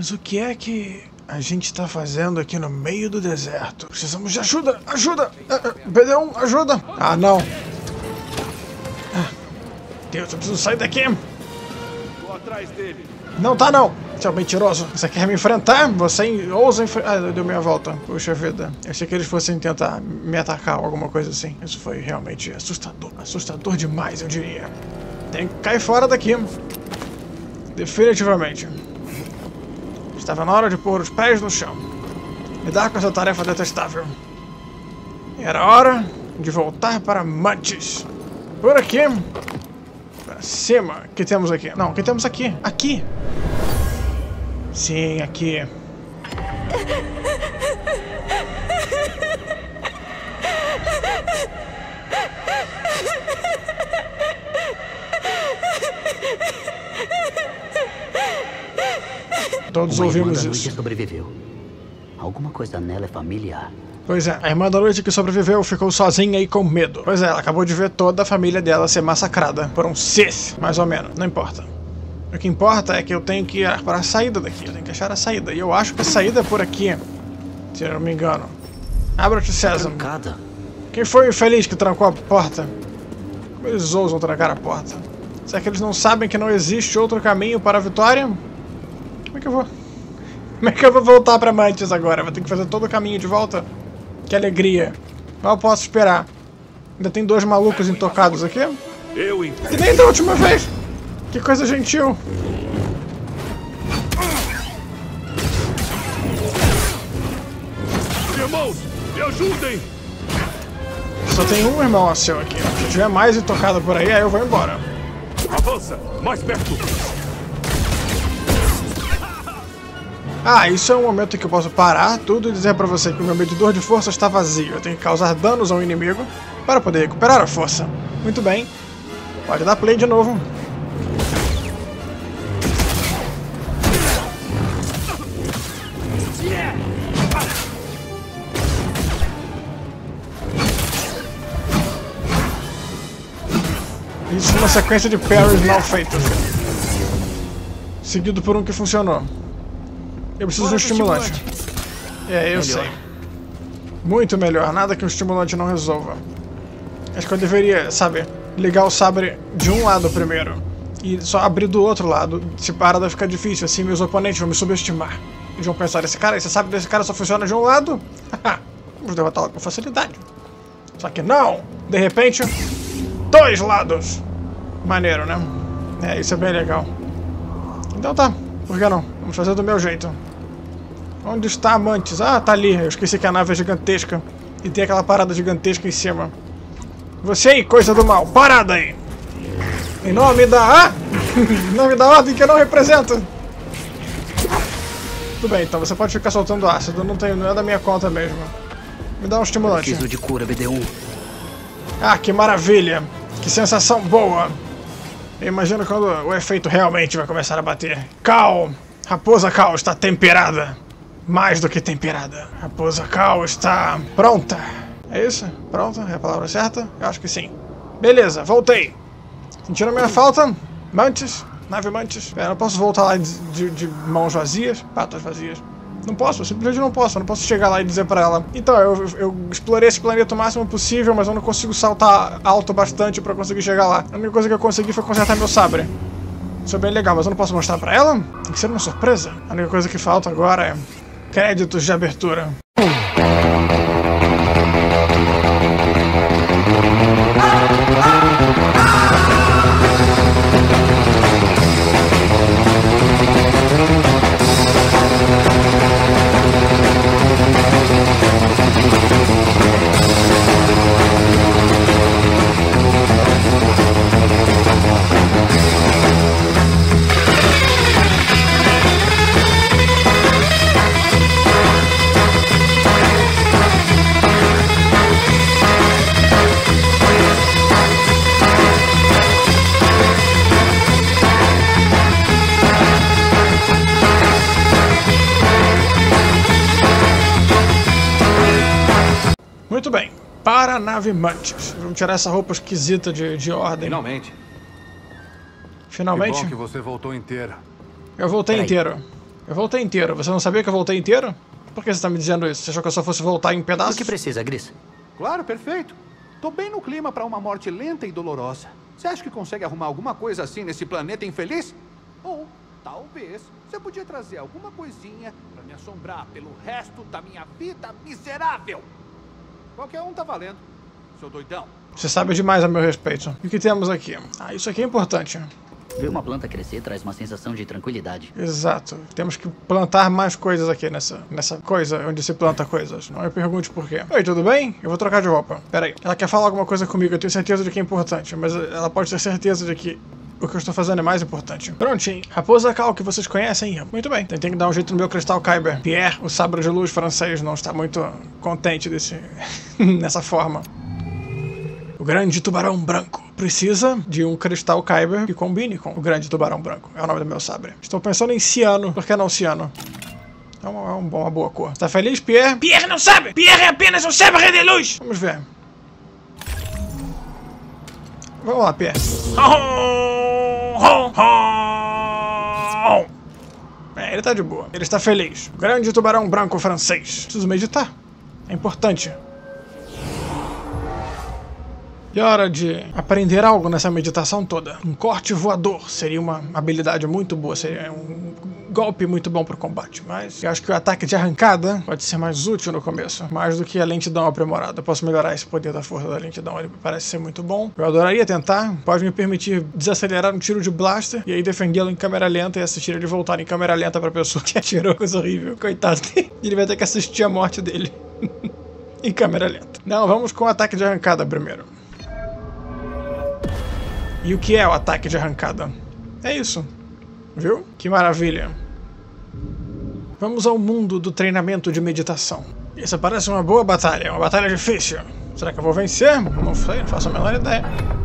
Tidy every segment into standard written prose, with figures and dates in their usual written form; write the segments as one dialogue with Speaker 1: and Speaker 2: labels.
Speaker 1: Mas o que é que a gente tá fazendo aqui no meio do deserto? Precisamos de ajuda! Ajuda! BD1, ajuda! Ah, não! Deus, eu preciso sair daqui!
Speaker 2: Tô atrás dele.
Speaker 1: Não tá não, seu mentiroso. Você quer me enfrentar? Você ousa enfrentar... Ah, deu meia volta. Puxa vida. Eu achei que eles fossem tentar me atacar ou alguma coisa assim. Isso foi realmente assustador. Assustador demais, eu diria. Tem que cair fora daqui. Definitivamente. Estava na hora de pôr os pés no chão. Lidar com essa tarefa detestável. Era hora de voltar para Mantis. Por aqui. Pra cima. O que temos aqui? Não, o que temos aqui? Aqui. Sim, aqui. Todos ouvimos isso.
Speaker 3: Sobreviveu. Alguma coisa nela é familiar.
Speaker 1: Pois é, a irmã da noite que sobreviveu ficou sozinha e com medo. Pois é, ela acabou de ver toda a família dela ser massacrada por um Sith, mais ou menos. Não importa. O que importa é que eu tenho que ir para a saída daqui. Eu tenho que achar a saída. E eu acho que a saída é por aqui. Se eu não me engano. Abra-te, César. Quem foi o infeliz que trancou a porta? Como eles ousam trancar a porta? Será que eles não sabem que não existe outro caminho para a vitória? Como é que eu vou? Como é que eu vou voltar para Mantis agora? Vou ter que fazer todo o caminho de volta? Que alegria. Mal posso esperar. Ainda tem dois malucos intocados aqui? Que nem da última vez. Que coisa gentil.
Speaker 2: Irmãos, me ajudem!
Speaker 1: Só tem um irmão seu aqui. Se tiver mais intocado por aí eu vou embora.
Speaker 2: Avança! Mais perto!
Speaker 1: Ah, isso é um momento em que eu posso parar tudo e dizer pra você que o meu medidor de força está vazio. Eu tenho que causar danos ao inimigo para poder recuperar a força. Muito bem. Pode dar play de novo. Isso é uma sequência de parries mal feitos. Seguido por um que funcionou. Eu preciso de um estimulante. É, eu sei. Muito melhor, nada que um estimulante não resolva. Acho que eu deveria, sabe, ligar o sabre de um lado primeiro e só abrir do outro lado. Se parar vai ficar difícil, assim meus oponentes vão me subestimar. Eles vão pensar, esse sabre desse cara só funciona de um lado? Vamos derrotá-lo com facilidade. Só que não! De repente, dois lados! Maneiro, né? É, isso é bem legal. Então tá, por que não? Vamos fazer do meu jeito. Onde está Mantis? Ah, tá ali. Eu esqueci que a nave é gigantesca. E tem aquela parada gigantesca em cima. Você aí, coisa do mal. Parada aí! Em nome da... em nome da ordem que eu não represento. Tudo bem, então. Você pode ficar soltando ácido. Não é da minha conta mesmo. Me dá um estimulante.
Speaker 3: Preciso de cura, BD1.
Speaker 1: Ah, que maravilha. Que sensação boa. Eu imagino quando o efeito realmente vai começar a bater. Cal! Raposa Cal está temperada. Mais do que temperada. Raposa Cal está pronta. É isso? Pronta? É a palavra certa? Eu acho que sim. Beleza, voltei. Sentiram minha falta? Mantis? Nave Mantis? Eu não posso voltar lá de mãos vazias, patas vazias. Não posso, eu simplesmente não posso. Eu não posso chegar lá e dizer pra ela: então, eu explorei esse planeta o máximo possível, mas eu não consigo saltar alto bastante pra conseguir chegar lá. A única coisa que eu consegui foi consertar meu sabre. Isso é bem legal, mas eu não posso mostrar pra ela? Tem que ser uma surpresa. A única coisa que falta agora é créditos de abertura. Muito bem, para a nave Mantis. Vamos tirar essa roupa esquisita de ordem.
Speaker 2: Finalmente.
Speaker 1: Finalmente?
Speaker 2: Que bom que você voltou inteira.
Speaker 1: Eu voltei inteiro. Eu voltei inteiro. Você não sabia que eu voltei inteiro? Por que você tá me dizendo isso? Você achou que eu só fosse voltar em pedaços?
Speaker 3: O que precisa, Gris?
Speaker 4: Claro, perfeito. Tô bem no clima pra uma morte lenta e dolorosa. Você acha que consegue arrumar alguma coisa assim nesse planeta infeliz? Ou, talvez, você podia trazer alguma coisinha pra me assombrar pelo resto da minha vida miserável. Qualquer um tá valendo, seu doidão.
Speaker 1: Você sabe demais a meu respeito. E o que temos aqui? Ah, isso aqui é importante.
Speaker 3: Ver uma planta crescer traz uma sensação de tranquilidade.
Speaker 1: Exato. Temos que plantar mais coisas aqui nessa coisa onde se planta coisas. Não me pergunte por quê. Oi, tudo bem? Eu vou trocar de roupa. Pera aí. Ela quer falar alguma coisa comigo. Eu tenho certeza de que é importante. Mas ela pode ter certeza de que o que eu estou fazendo é mais importante. Prontinho. Raposa Cal, que vocês conhecem. Muito bem. Tentei dar um jeito no meu cristal Kyber. Pierre, o sabre de luz francês, não está muito contente nessa forma. O grande tubarão branco precisa de um cristal Kyber que combine com o grande tubarão branco. É o nome do meu sabre. Estou pensando em ciano. Por que não ciano? É uma boa cor. Tá feliz, Pierre? Pierre não sabe! Pierre é apenas um sabre de luz! Vamos ver. Vamos lá, Pierre. Ele tá de boa. Ele está feliz. O grande tubarão branco francês. Preciso meditar. É importante. E hora de aprender algo nessa meditação toda. Um corte voador seria uma habilidade muito boa, seria um golpe muito bom para o combate. Mas eu acho que o ataque de arrancada pode ser mais útil no começo, mais do que a lentidão aprimorada. Eu posso melhorar esse poder da força da lentidão, ele parece ser muito bom. Eu adoraria tentar, pode me permitir desacelerar um tiro de blaster e aí defendê-lo em câmera lenta e assistir ele voltar em câmera lenta para a pessoa que atirou, coisa horrível. Coitado dele, ele vai ter que assistir a morte dele em câmera lenta. Não, vamos com o ataque de arrancada primeiro. E o que é o ataque de arrancada? É isso. Viu? Que maravilha. Vamos ao mundo do treinamento de meditação. Isso parece uma boa batalha. Uma batalha difícil. Será que eu vou vencer? Não sei, não faço a menor ideia.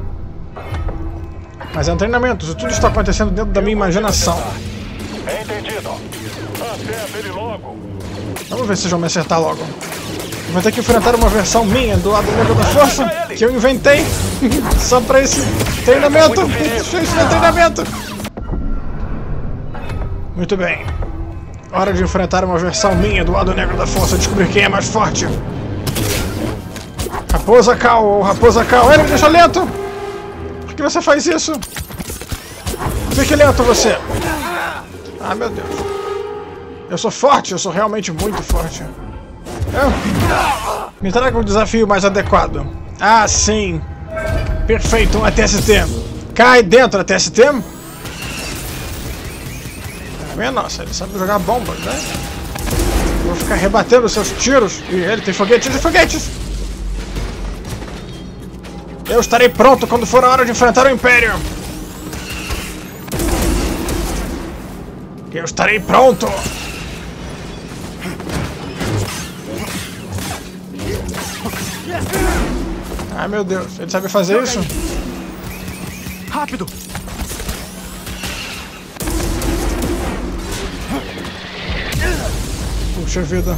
Speaker 1: Mas é um treinamento. Isso tudo está acontecendo dentro da minha imaginação.
Speaker 2: Entendido. Acerta ele logo.
Speaker 1: Vamos ver se eles vão me acertar logo. Eu vou ter que enfrentar uma versão minha do lado negro da força que eu inventei só pra esse treinamento. Isso é treinamento. Muito bem. Hora de enfrentar uma versão minha do lado negro da força, descobrir quem é mais forte. Raposa Cal ou Raposa Cal. Ele me deixa lento. Por que você faz isso? Fique lento você. Ah, meu Deus. Eu sou forte, eu sou realmente muito forte. Me traga um desafio mais adequado. Ah, sim. Perfeito, um ATST. Cai dentro da ATST. Minha nossa, ele sabe jogar bombas, né? Vou ficar rebatendo seus tiros. E ele tem foguetes e foguetes. Eu estarei pronto quando for a hora de enfrentar o Império. Eu estarei pronto. Ai, meu Deus, ele sabe fazer isso?
Speaker 4: Rápido!
Speaker 1: Puxa vida.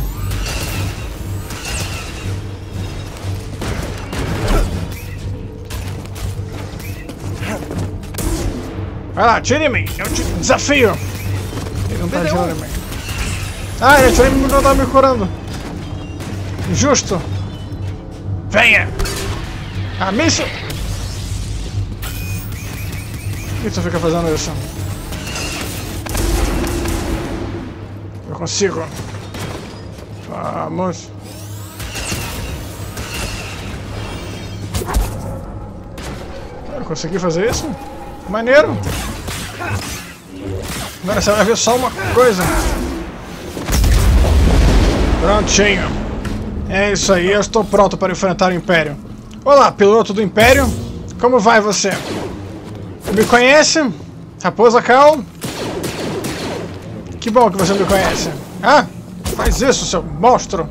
Speaker 1: Vai lá, tire em mim! Eu te desafio! Ele não tá atirando em mim. Ah, ele atirou em mim e não tá me curando. Justo! Venha! Ah, míssil! Por que você fica fazendo isso? Eu consigo. Vamos. Eu consegui fazer isso? Maneiro! Agora você vai ver só uma coisa. Prontinho. É isso aí, eu estou pronto para enfrentar o Império. Olá, piloto do Império. Como vai você? Me conhece? Raposa Cal? Que bom que você me conhece. Ah, faz isso, seu monstro.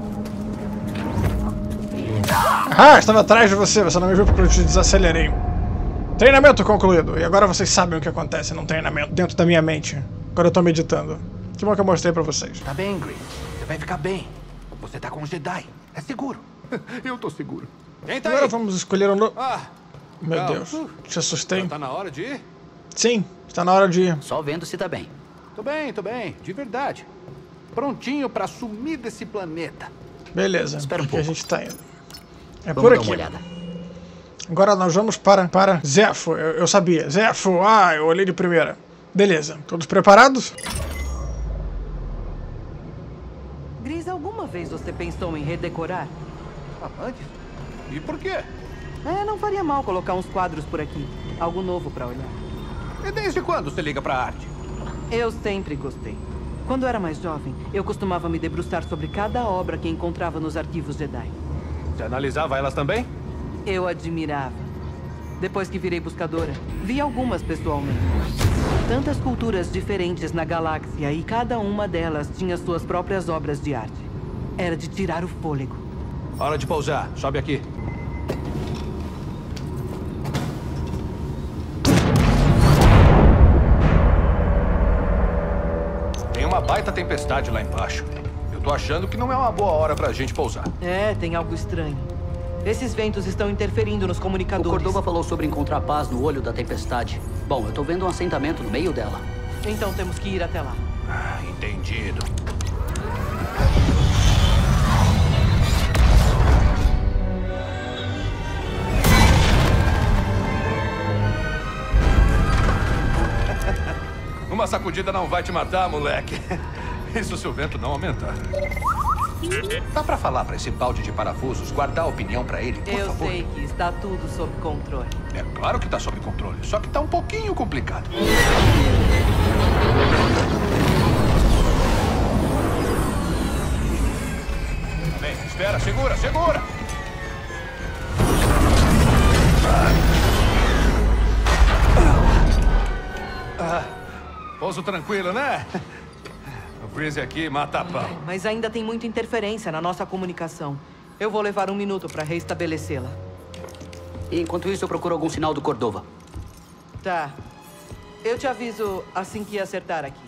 Speaker 1: Ah, estava atrás de você. Você não me viu porque eu te desacelerei. Treinamento concluído. E agora vocês sabem o que acontece num treinamento dentro da minha mente. Quando eu estou meditando. Que bom que eu mostrei pra vocês.
Speaker 4: Tá bem, Gris. Você vai ficar bem. Você tá com os Jedi. É seguro. Eu tô seguro. Entra
Speaker 1: Agora
Speaker 4: aí.
Speaker 1: vamos escolher um novo...
Speaker 4: Ah,
Speaker 1: Meu
Speaker 4: calma.
Speaker 1: Deus, te assustei.
Speaker 4: Tá na hora de ir?
Speaker 1: Sim, está na hora de ir.
Speaker 3: Só vendo se tá bem.
Speaker 4: Tô bem, de verdade. Prontinho pra sumir desse planeta.
Speaker 1: Beleza,
Speaker 3: Espera um
Speaker 1: porque a
Speaker 3: pouco.
Speaker 1: gente tá indo. É
Speaker 3: Vamos
Speaker 1: por
Speaker 3: dar
Speaker 1: aqui.
Speaker 3: uma olhada.
Speaker 1: Agora nós vamos para Zefo. Eu sabia. Zefo, eu olhei de primeira. Beleza, todos preparados?
Speaker 5: Gris, alguma vez você pensou em redecorar?
Speaker 4: Antes? E por quê?
Speaker 5: Não faria mal colocar uns quadros por aqui. Algo novo pra olhar.
Speaker 4: E desde quando você liga pra arte?
Speaker 5: Eu sempre gostei. Quando era mais jovem, eu costumava me debruçar sobre cada obra que encontrava nos arquivos Jedi.
Speaker 4: Você analisava elas também?
Speaker 5: Eu admirava. Depois que virei buscadora, vi algumas pessoalmente. Tantas culturas diferentes na galáxia e cada uma delas tinha suas próprias obras de arte. Era de tirar o fôlego.
Speaker 4: Hora de pousar. Sobe aqui. Tem uma baita tempestade lá embaixo. Eu tô achando que não é uma boa hora pra gente pousar.
Speaker 5: Tem algo estranho. Esses ventos estão interferindo nos
Speaker 3: O
Speaker 5: comunicadores.
Speaker 3: Cordova falou sobre encontrar paz no olho da tempestade. Bom, eu tô vendo um assentamento no meio dela.
Speaker 5: Então temos que ir até lá.
Speaker 4: Entendido. Uma sacudida não vai te matar, moleque. Isso se o vento não aumentar. Dá pra falar pra esse balde de parafusos guardar a opinião pra ele, por
Speaker 5: Eu
Speaker 4: favor?
Speaker 5: sei que está tudo sob controle.
Speaker 4: É claro que tá sob controle, só que tá um pouquinho complicado. Bem, espera, segura, segura! Pouso tranquilo, né? O Freeze aqui mata a pau.
Speaker 5: Mas ainda tem muita interferência na nossa comunicação. Eu vou levar 1 minuto para restabelecê-la.
Speaker 3: E enquanto isso, eu procuro algum sinal do Cordova.
Speaker 5: Tá. Eu te aviso assim que acertar aqui.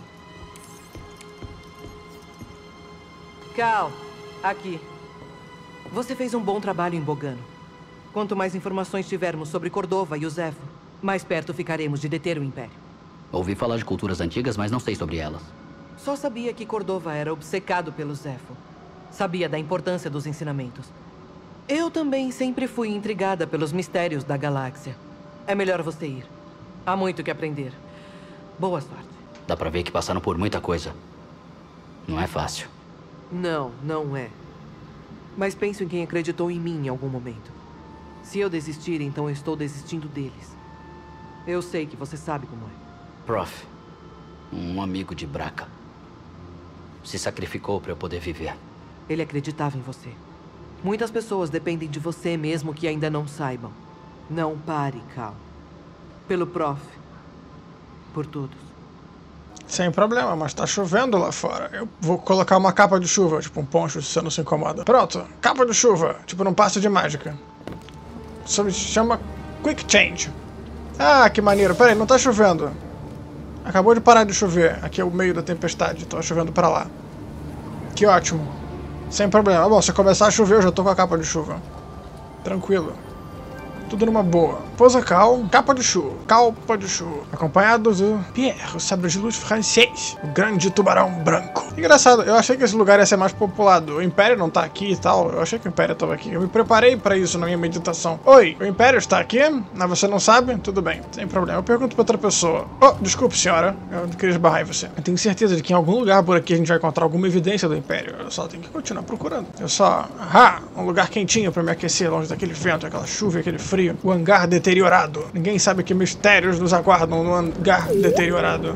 Speaker 5: Cal, aqui. Você fez um bom trabalho em Bogano. Quanto mais informações tivermos sobre Cordova e o Zefo, mais perto ficaremos de deter o Império.
Speaker 3: Ouvi falar de culturas antigas, mas não sei sobre elas.
Speaker 5: Só sabia que Cordova era obcecado pelo Zefo. Sabia da importância dos ensinamentos. Eu também sempre fui intrigada pelos mistérios da galáxia. É melhor você ir. Há muito que aprender. Boa sorte.
Speaker 3: Dá pra ver que passaram por muita coisa. Não é fácil.
Speaker 5: Não, não é. Mas penso em quem acreditou em mim em algum momento. Se eu desistir, então eu estou desistindo deles. Eu sei que você sabe como é.
Speaker 3: Prof, um amigo de Braca, se sacrificou pra eu poder viver.
Speaker 5: Ele acreditava em você. Muitas pessoas dependem de você mesmo que ainda não saibam. Não pare, Cal. Pelo Prof. Por todos.
Speaker 1: Sem problema, mas tá chovendo lá fora. Eu vou colocar uma capa de chuva, tipo um poncho, se você não se incomoda. Pronto, capa de chuva, tipo num passe de mágica. Isso se chama Quick Change. Ah, que maneiro. Pera aí, não tá chovendo. Acabou de parar de chover. Aqui é o meio da tempestade, tá chovendo pra lá. Que ótimo. Sem problema. Bom, se começar a chover, eu já tô com a capa de chuva. Tranquilo. Tudo numa boa. Pousa Cal, capa de chuva. Capa de chuva. Acompanhado do Pierre, o sabre de luz francês. O grande tubarão branco. Engraçado, eu achei que esse lugar ia ser mais populado. O Império não tá aqui e tal. Eu achei que o Império tava aqui. Eu me preparei pra isso na minha meditação. Oi, o Império está aqui? Mas você não sabe? Tudo bem, sem problema. Eu pergunto pra outra pessoa. Oh, desculpe, senhora. Eu não queria esbarrar em você. Eu tenho certeza de que em algum lugar por aqui a gente vai encontrar alguma evidência do Império. Eu só tenho que continuar procurando. Eu só... um lugar quentinho pra me aquecer longe daquele vento, aquela chuva e aquele frio. O hangar deteriorado. Ninguém sabe que mistérios nos aguardam no hangar deteriorado.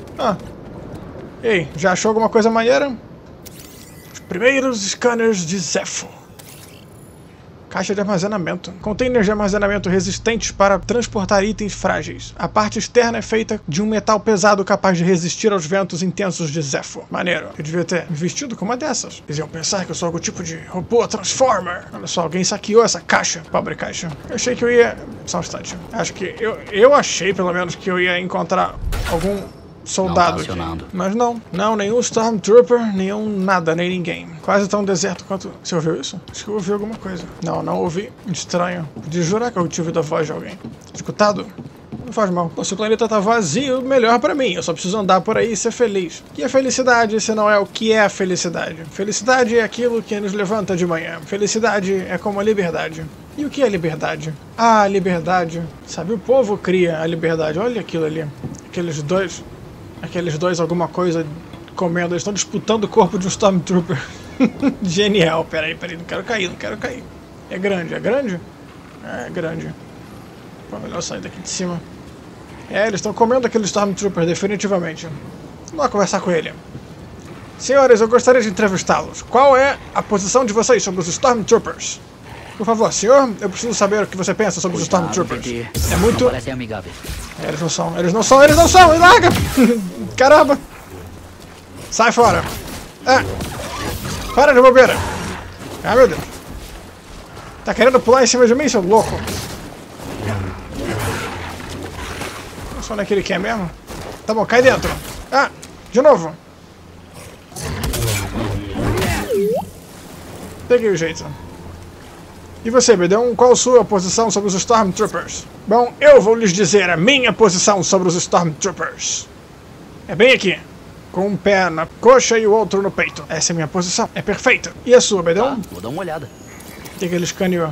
Speaker 1: Ei, já achou alguma coisa maneira? Os primeiros scanners de Zefo. Caixa de armazenamento. Containers de armazenamento resistentes para transportar itens frágeis. A parte externa é feita de um metal pesado capaz de resistir aos ventos intensos de Zefo. Maneiro. Eu devia ter me vestido com uma dessas. Eles iam pensar que eu sou algum tipo de robô Transformer. Olha só, alguém saqueou essa caixa. Pobre caixa. Eu achei que eu ia... Só um instante. Acho que... Eu achei, pelo menos, que eu ia encontrar algum... soldado aqui. Mas não, nenhum Stormtrooper, nenhum nada, nem ninguém. Quase tão deserto quanto... Você ouviu isso? Acho que eu ouvi alguma coisa. Não ouvi. Estranho. Podia jurar que eu tive da voz de alguém. Escutado? Não faz mal. Se o planeta tá vazio, melhor pra mim. Eu só preciso andar por aí e ser feliz. O que é felicidade se não é o que é a felicidade? Felicidade é aquilo que nos levanta de manhã. Felicidade é como a liberdade. E o que é liberdade? Ah, liberdade. Sabe, o povo cria a liberdade. Olha aquilo ali. Aqueles dois alguma coisa comendo. Eles estão disputando o corpo de um Stormtrooper. Genial. Peraí. Não quero cair. É grande? É grande. Pô, melhor sair daqui de cima. Eles estão comendo aquele Stormtrooper, definitivamente. Vamos lá conversar com ele. Senhores, eu gostaria de entrevistá-los. Qual é a posição de vocês sobre os Stormtroopers? Por favor, senhor, eu preciso saber o que você pensa sobre os Stormtroopers. É muito...
Speaker 3: Não parecem amigáveis.
Speaker 1: Eles não são! Me larga! Caramba! Sai fora! Para de bobeira! Ah, meu Deus! Tá querendo pular em cima de mim, seu louco? Só não é que ele quer mesmo? Tá bom, cai dentro! De novo! Peguei o jeito. E você, Bedão, qual a sua posição sobre os Stormtroopers? Bom, eu vou lhes dizer a minha posição sobre os Stormtroopers. É bem aqui. Com um pé na coxa e o outro no peito. Essa é a minha posição. É perfeita. E a sua, Bedão?
Speaker 3: Vou dar uma olhada.
Speaker 1: O que ele escaneou?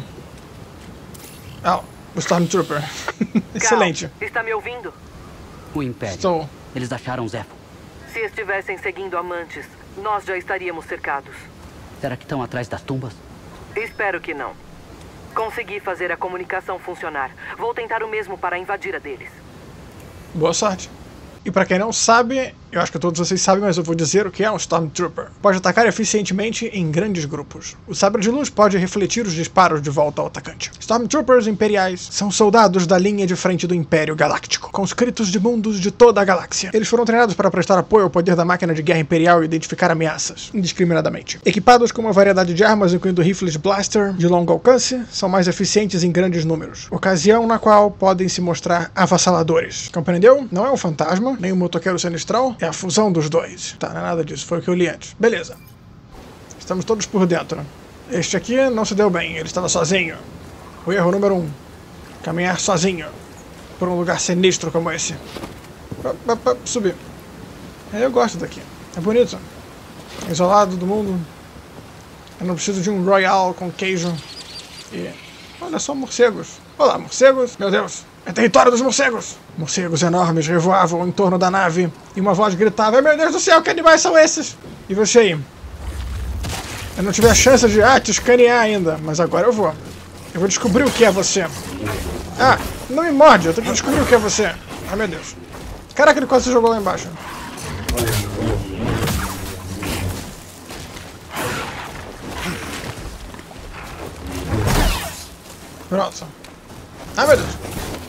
Speaker 1: O Stormtrooper. Excelente.
Speaker 5: Cal, está me ouvindo?
Speaker 3: O Império.
Speaker 1: Estou.
Speaker 3: Eles acharam Zeffo.
Speaker 5: Se estivessem seguindo amantes, nós já estaríamos cercados.
Speaker 3: Será que estão atrás das tumbas?
Speaker 5: Espero que não. Consegui fazer a comunicação funcionar. Vou tentar o mesmo para invadir a deles.
Speaker 1: Boa sorte. E pra quem não sabe, eu acho que todos vocês sabem, mas eu vou dizer o que é um Stormtrooper. Pode atacar eficientemente em grandes grupos. O sabre de luz pode refletir os disparos de volta ao atacante. Stormtroopers imperiais são soldados da linha de frente do Império Galáctico, conscritos de mundos de toda a galáxia. Eles foram treinados para prestar apoio ao poder da máquina de guerra imperial e identificar ameaças, indiscriminadamente. Equipados com uma variedade de armas, incluindo rifles blaster de longo alcance, são mais eficientes em grandes números, ocasião na qual podem se mostrar avassaladores. Compreendeu? Não é um fantasma, nem um motoqueiro sinistral, é a fusão dos dois. Tá, não é nada disso, foi o que eu li antes. Beleza. Estamos todos por dentro. Este aqui não se deu bem, ele estava sozinho. O erro número 1. Caminhar sozinho por um lugar sinistro como esse. Subir. Eu gosto daqui. É bonito. Isolado do mundo. Eu não preciso de um Royal com queijo. E... olha só, morcegos. Olá, morcegos. Meu Deus. É território dos morcegos! Morcegos enormes revoavam em torno da nave e uma voz gritava: meu Deus do céu, que animais são esses? E você aí? Eu não tive a chance de te escanear ainda, mas agora eu vou. Eu vou descobrir o que é você. Não me morde, eu tenho que descobrir o que é você. Ai, meu Deus. Caraca, ele quase se jogou lá embaixo. Pronto. Ai, meu Deus.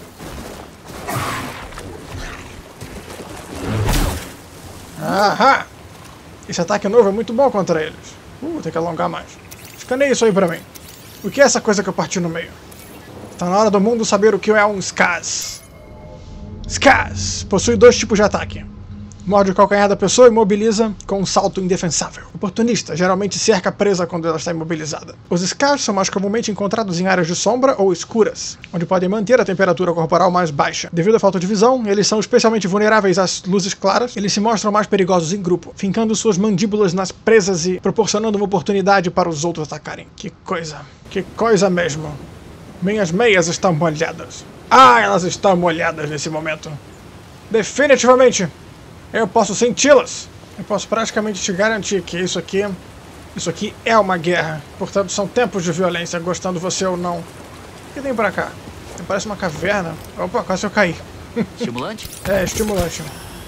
Speaker 1: Ahá! Esse ataque novo é muito bom contra eles. Tem que alongar mais. Escaneia isso aí pra mim. O que é essa coisa que eu parti no meio? Tá na hora do mundo saber o que é um Skaz. Skaz possui 2 tipos de ataque. Morde o calcanhar da pessoa e imobiliza com um salto indefensável. Oportunista geralmente cerca a presa quando ela está imobilizada. Os Skars são mais comumente encontrados em áreas de sombra ou escuras, onde podem manter a temperatura corporal mais baixa. Devido à falta de visão, eles são especialmente vulneráveis às luzes claras. Eles se mostram mais perigosos em grupo, fincando suas mandíbulas nas presas e proporcionando uma oportunidade para os outros atacarem. Que coisa mesmo. Minhas meias estão molhadas. Elas estão molhadas nesse momento. Definitivamente. Eu posso senti-las. Eu posso praticamente te garantir que isso aqui é uma guerra. Portanto, são tempos de violência, gostando você ou não. O que tem pra cá? Parece uma caverna. Opa, quase eu caí.
Speaker 3: Estimulante?
Speaker 1: É, estimulante.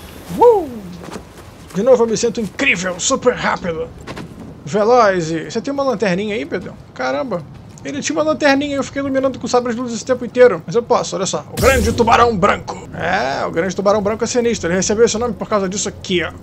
Speaker 1: De novo eu me sinto incrível, super rápido. Veloz e... Você tem uma lanterninha aí, Pedro? Caramba. Ele tinha uma lanterninha e eu fiquei iluminando com sabres de luz esse tempo inteiro. Mas eu posso, olha só. O Grande Tubarão Branco. O Grande Tubarão Branco é sinistro. Ele recebeu esse nome por causa disso aqui, ó.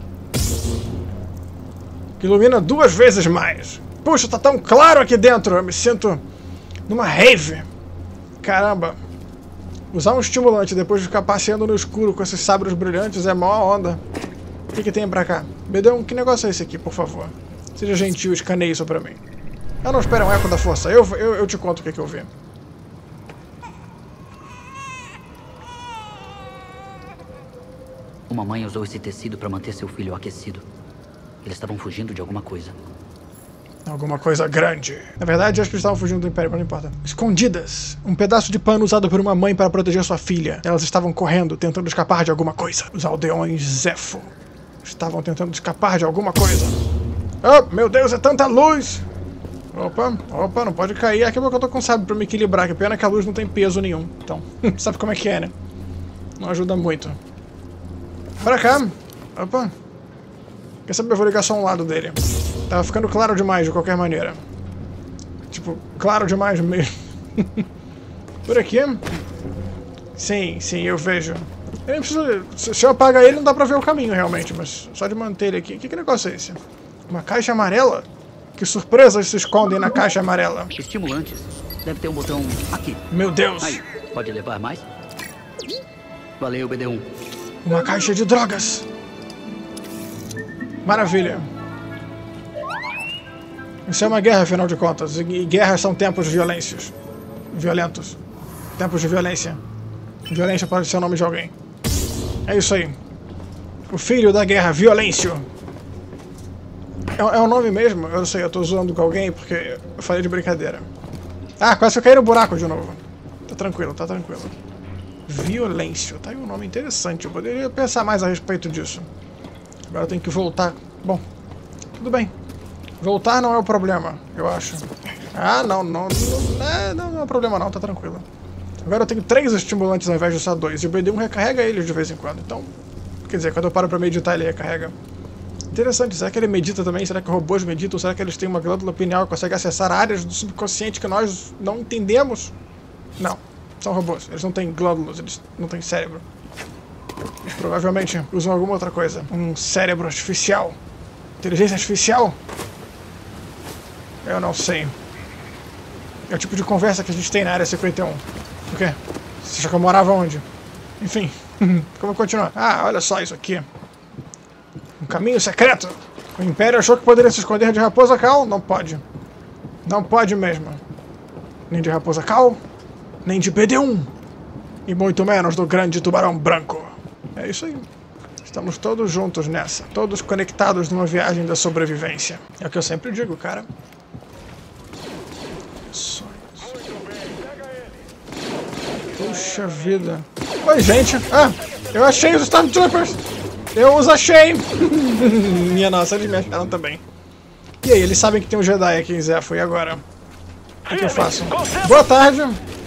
Speaker 1: Que ilumina 2 vezes mais. Puxa, tá tão claro aqui dentro. Eu me sinto numa rave. Caramba. Usar um estimulante depois de ficar passeando no escuro com esses sabres brilhantes é mó onda. O que tem pra cá? Bedão, que negócio é esse aqui, por favor? Seja gentil, escaneie isso pra mim. Não, espera, um eco da força. Eu te conto o que eu vi.
Speaker 3: uma mãe usou esse tecido para manter seu filho aquecido. Eles estavam fugindo de alguma coisa.
Speaker 1: Alguma coisa grande. Na verdade, acho que eles estavam fugindo do Império, mas não importa. Escondidas. Um pedaço de pano usado por uma mãe para proteger sua filha. Elas estavam correndo, tentando escapar de alguma coisa. Os aldeões Zeffo estavam tentando escapar de alguma coisa. Oh, meu Deus, é tanta luz! Opa, não pode cair. Aqui é que eu tô com sábio pra me equilibrar. Que pena que a luz não tem peso nenhum. Então, sabe como é que é, né? Não ajuda muito. Pra cá. Opa. Quer saber? Eu vou ligar só um lado dele. Tava ficando claro demais de qualquer maneira. Tipo, claro demais mesmo. Por aqui? Sim, eu vejo. Eu nem preciso... Se eu apagar ele, não dá pra ver o caminho realmente, mas só de manter ele aqui. Que negócio é esse? Uma caixa amarela? Que surpresas se escondem na caixa amarela?
Speaker 3: Estimulantes. Deve ter um botão aqui.
Speaker 1: Meu Deus!
Speaker 3: Aí, pode levar mais? Valeu, BD1.
Speaker 1: Uma caixa de drogas! Maravilha. Isso é uma guerra, afinal de contas. E guerras são tempos violentos. Tempos de violência. Violência pode ser o nome de alguém. É isso aí. O filho da guerra, Violêncio. É um nome mesmo? Eu não sei, eu tô zoando com alguém porque eu falei de brincadeira. Ah, quase que eu caí no buraco de novo. Tá tranquilo. Violêncio. Tá aí um nome interessante. Eu poderia pensar mais a respeito disso. Agora eu tenho que voltar. Bom, tudo bem. Voltar não é o problema, eu acho. Ah, não é problema não, tá tranquilo. Agora eu tenho 3 estimulantes ao invés de só 2. E o BD1 recarrega eles de vez em quando. Então, quer dizer, quando eu paro pra meditar ele recarrega. Interessante, será que ele medita também? Será que robôs meditam? Será que eles têm uma glândula pineal que consegue acessar áreas do subconsciente que nós não entendemos? Não, são robôs. Eles não têm glândulas, eles não têm cérebro. Eles provavelmente usam alguma outra coisa. Um cérebro artificial. Inteligência artificial? Eu não sei. É o tipo de conversa que a gente tem na área 51. O quê? Você achou que eu morava onde? Enfim, como continuar? Ah, olha só isso aqui. Um caminho secreto. O Império achou que poderia se esconder de Raposa Cal? Não pode. Não pode mesmo. Nem de Raposa Cal, nem de BD1. E muito menos do grande tubarão branco. É isso aí. Estamos todos juntos nessa. Todos conectados numa viagem da sobrevivência. É o que eu sempre digo, cara. Puxa vida. Oi, gente. Ah, eu achei os Stormtroopers. Eu os achei. Minha nossa, eles me acharam também. E aí, eles sabem que tem um Jedi aqui em Zeffo. E agora? O que eu faço? Boa tarde.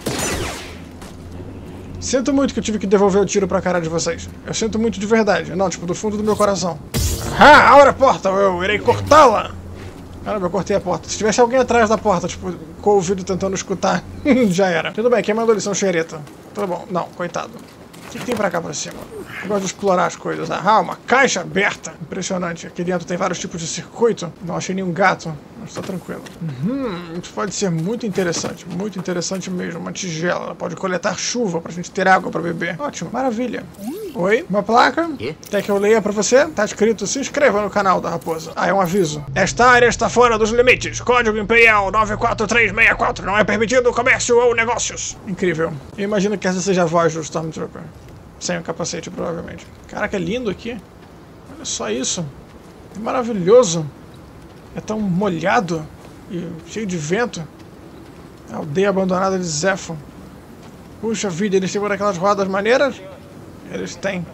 Speaker 1: Sinto muito que eu tive que devolver o tiro pra cara de vocês. Eu sinto muito de verdade. Não, tipo, do fundo do meu coração. Ah, abre a porta, eu irei cortá-la. Caramba, eu cortei a porta. Se tivesse alguém atrás da porta, tipo, com o ouvido tentando escutar, já era. Tudo bem, quem mandou lição xereta? Tudo bom. Não, coitado. O que tem pra cá pra cima? Eu gosto de explorar as coisas. Ah, uma caixa aberta. Impressionante. Aqui dentro tem vários tipos de circuito. Não achei nenhum gato, mas tá tranquilo. Isso pode ser muito interessante mesmo. Uma tigela. Ela pode coletar chuva pra gente ter água pra beber. Ótimo, maravilha. Oi, uma placa. Quer que eu leia pra você? Tá escrito, se inscreva no canal da Raposa. Ah, é um aviso. Esta área está fora dos limites. Código Imperial 94364. Não é permitido comércio ou negócios. Incrível. Eu imagino que essa seja a voz do Stormtrooper. Sem o capacete, provavelmente. Caraca, é lindo aqui. Olha só isso. É maravilhoso. É tão molhado e cheio de vento. A aldeia abandonada de Zeffo. Puxa vida, eles têm uma daquelas rodas maneiras? Eles têm.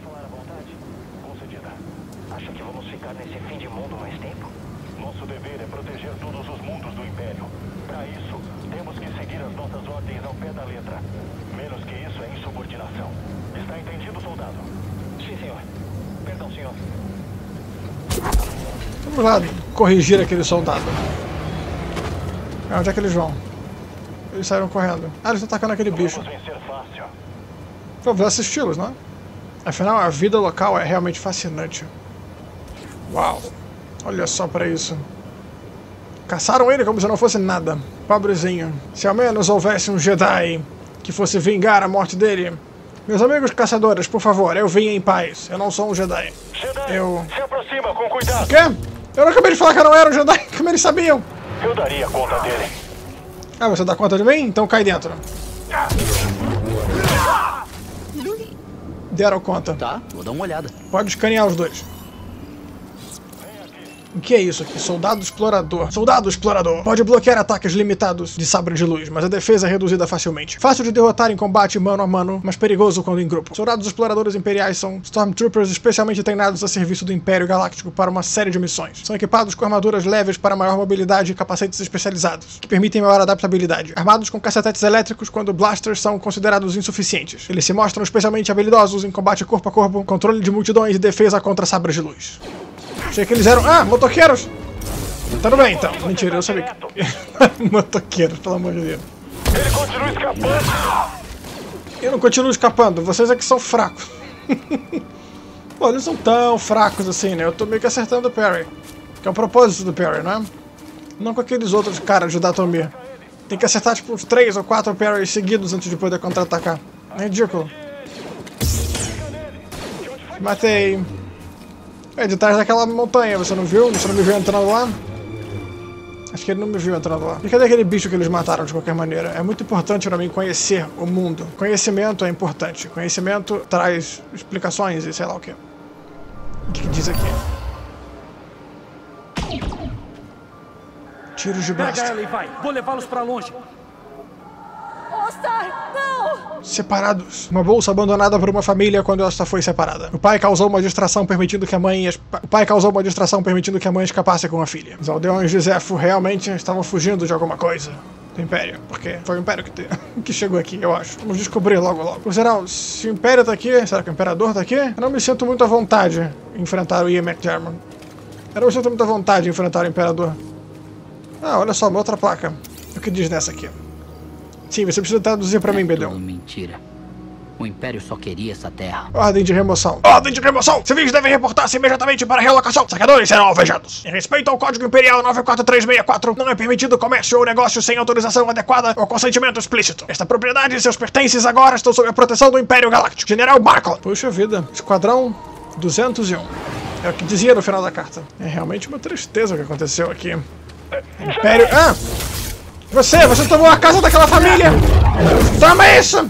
Speaker 2: Acha que vamos ficar nesse fim de mundo mais tempo? Nosso dever é proteger todos os mundos do Império. Para isso, temos que seguir as nossas ordens ao pé da letra. Menos que isso é insubordinação. Está entendido, soldado? Sim, senhor. Perdão, senhor.
Speaker 1: Vamos lá corrigir aquele soldado. Onde é que eles vão? Eles saíram correndo. Ah, eles estão atacando aquele bicho.
Speaker 2: Vamos vencer fácil.
Speaker 1: Pô, vou assisti-los, né? Afinal, a vida local é realmente fascinante. Uau! Olha só pra isso. Caçaram ele como se não fosse nada. Pobrezinho. Se ao menos houvesse um Jedi que fosse vingar a morte dele. Meus amigos caçadores, por favor, eu vim em paz. Eu não sou um Jedi.
Speaker 2: Jedi, se aproxima com cuidado.
Speaker 1: O quê? Eu não acabei de falar que eu não era um Jedi. Como eles sabiam?
Speaker 2: Eu daria conta dele.
Speaker 1: Ah, você dá conta de mim? Então cai dentro. deram conta.
Speaker 3: Tá, vou dar uma olhada.
Speaker 1: Pode escanear os dois. O que é isso aqui? Soldado explorador. Soldado explorador. Pode bloquear ataques limitados de sabre de luz, mas a defesa é reduzida facilmente. Fácil de derrotar em combate mano a mano, mas perigoso quando em grupo. Soldados exploradores imperiais são Stormtroopers especialmente treinados a serviço do Império Galáctico para uma série de missões. São equipados com armaduras leves para maior mobilidade e capacetes especializados, que permitem maior adaptabilidade. Armados com cacetetes elétricos quando blasters são considerados insuficientes. Eles se mostram especialmente habilidosos em combate corpo a corpo, controle de multidões e defesa contra sabres de luz. Achei que eles eram... Ah, motoqueiros! Tudo bem, então. Mentira, eu sabia que... Motoqueiros, pelo amor de Deus.
Speaker 2: Ele continua escapando.
Speaker 1: Eu não continuo escapando, vocês é que são fracos. Pô, eles não tão fracos assim, né? Eu tô meio que acertando o parry. Que é o propósito do parry, não é? Não com aqueles outros caras de Datomir. Tem que acertar tipo uns 3 ou 4 parries seguidos antes de poder contra-atacar. É ridículo. Matei. É de trás daquela montanha, você não viu? Você não me viu entrando lá? Acho que ele não me viu entrando lá. E cadê aquele bicho que eles mataram de qualquer maneira? É muito importante pra mim conhecer o mundo. Conhecimento é importante. Conhecimento traz explicações e sei lá o quê. O que diz aqui? Tiros de blaster.
Speaker 6: Pega ela e vai. Vou levá-los pra longe.
Speaker 7: Oster, não!
Speaker 1: Separados. Uma bolsa abandonada por uma família quando esta foi separada. O pai causou uma distração permitindo que a mãe escapasse com a filha. Os aldeões de Zefo realmente estavam fugindo de alguma coisa do Império, porque foi o Império que chegou aqui, eu acho. Vamos descobrir logo logo. Por sinal, se o Império tá aqui, será que o Imperador tá aqui? Eu não me sinto muito à vontade em enfrentar o Ian McDiarmid. Eu não me sinto muito à vontade em enfrentar o Imperador. Ah, olha só, uma outra placa. O que diz nessa aqui? Sim, você precisa traduzir pra mim, Bedão.
Speaker 3: Mentira. O Império só queria essa terra.
Speaker 1: Ordem de remoção. Ordem de remoção! Civis devem reportar-se imediatamente para a relocação. Saqueadores serão alvejados. Em respeito ao Código Imperial 94364, não é permitido comércio ou negócio sem autorização adequada ou consentimento explícito. Esta propriedade e seus pertences agora estão sob a proteção do Império Galáctico. General Markle. Puxa vida. Esquadrão 201. É o que dizia no final da carta. É realmente uma tristeza o que aconteceu aqui. Império... Ah! Você tomou a casa daquela família! Toma isso!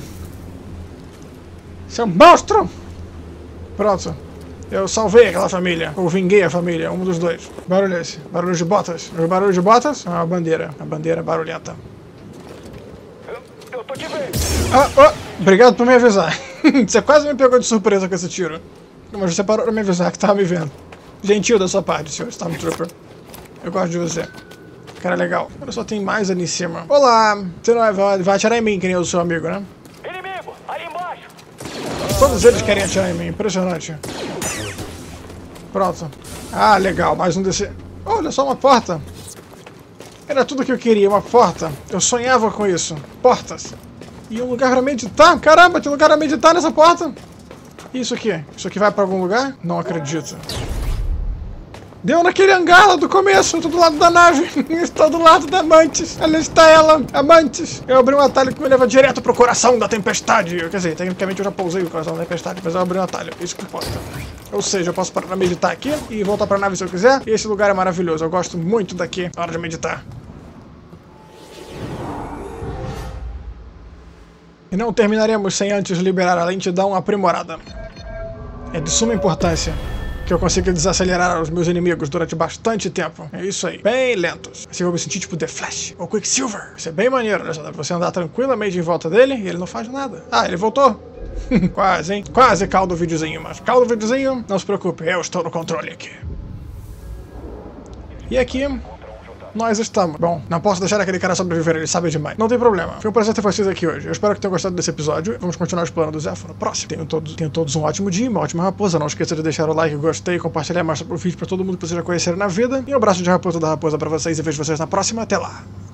Speaker 1: Seu monstro! Pronto. Eu salvei aquela família. Ou vinguei a família, um dos dois. Barulho esse. Barulho de botas. O barulho de botas? Ah, a bandeira. A bandeira barulhenta.
Speaker 2: Eu tô te vendo.
Speaker 1: Obrigado por me avisar. Você quase me pegou de surpresa com esse tiro. Mas você parou pra me avisar que tava me vendo. Gentil da sua parte, senhor Stormtrooper. Eu gosto de você. Cara legal. Olha só, tem mais ali em cima. Olá! Você não vai atirar em mim, que nem o seu amigo, né?
Speaker 2: Inimigo, ali embaixo.
Speaker 1: Todos eles querem atirar em mim. Impressionante. Pronto. Ah, legal. Mais um desse... Olha só, uma porta. Era tudo que eu queria, uma porta. Eu sonhava com isso. Portas. E um lugar pra meditar. Caramba, tem lugar pra meditar nessa porta. E isso aqui? Isso aqui vai pra algum lugar? Não acredito. Deu naquele hangar lá do começo, estou do lado da nave. Estou do lado da Mantis. Ali está ela, a Mantis. Eu abri um atalho que me leva direto pro coração da tempestade. Quer dizer, tecnicamente eu já pousei o coração da tempestade, mas eu abri um atalho. Isso que importa. Ou seja, eu posso parar pra meditar aqui e voltar pra nave se eu quiser. E esse lugar é maravilhoso. Eu gosto muito daqui na hora de meditar. E não terminaremos sem antes liberar a lentidão aprimorada. É de suma importância que eu consiga desacelerar os meus inimigos durante bastante tempo. É isso aí. Bem lentos. Assim eu vou me sentir tipo The Flash ou Quicksilver. Isso é bem maneiro, né? Dá pra você andar tranquilamente em volta dele e ele não faz nada. Ah, ele voltou. Quase, hein? Quase caldo o videozinho, mas caldo o videozinho, não se preocupe, eu estou no controle aqui. E aqui... nós estamos. Bom, não posso deixar aquele cara sobreviver, ele sabe demais. Não tem problema. Foi um prazer ter vocês aqui hoje. Eu espero que tenham gostado desse episódio. Vamos continuar explorando o Zefo no próximo. Tenham todos um ótimo dia, uma ótima raposa. Não esqueça de deixar o like, gostei, compartilhar mais o vídeo pra todo mundo que vocês já conheceram na vida. E um abraço de raposa da raposa pra vocês e vejo vocês na próxima. Até lá.